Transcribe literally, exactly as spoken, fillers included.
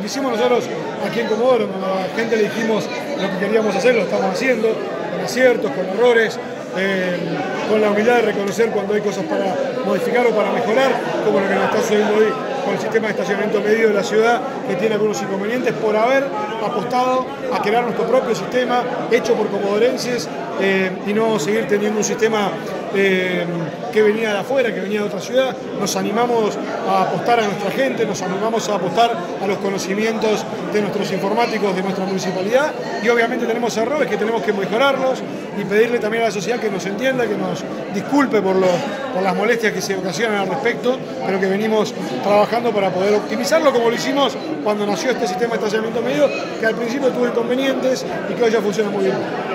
que hicimos nosotros aquí en Comodoro, cuando a la gente le dijimos lo que queríamos hacer, lo estamos haciendo, con aciertos, con errores, eh, con la humildad de reconocer cuando hay cosas para modificar o para mejorar, como lo que nos está sucediendo hoy con el sistema de estacionamiento medio de la ciudad, que tiene algunos inconvenientes por haber apostado a crear nuestro propio sistema hecho por comodorenses eh, y no seguir teniendo un sistema eh, que venía de afuera, que venía de otra ciudad. Nos animamos a apostar a nuestra gente, nos animamos a apostar a los conocimientos de nuestros informáticos de nuestra municipalidad y obviamente tenemos errores que tenemos que mejorarlos y pedirle también a la sociedad que nos entienda, que nos disculpe por, los, por las molestias que se ocasionan al respecto, pero que venimos trabajando para poder optimizarlo como lo hicimos cuando nació este sistema de estacionamiento medio, que al principio tuvo inconvenientes y que hoy ya funciona muy bien.